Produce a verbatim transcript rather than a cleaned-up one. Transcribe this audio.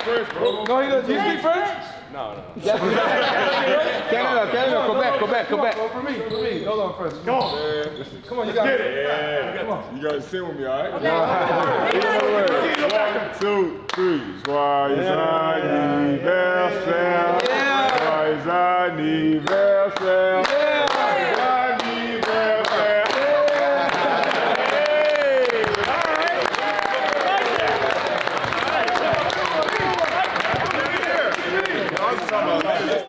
French, bro. No, he doesn't. Do you speak French? No, no. Canada, Canada, Quebec, Quebec, Quebec. For me, for me. Hold on first. Come on. Yeah. Come on, you got it. Yeah. Come on. You gotta sing with me, all right? Okay. One, two, three. Joyeux anniversaire. Joyeux anniversaire.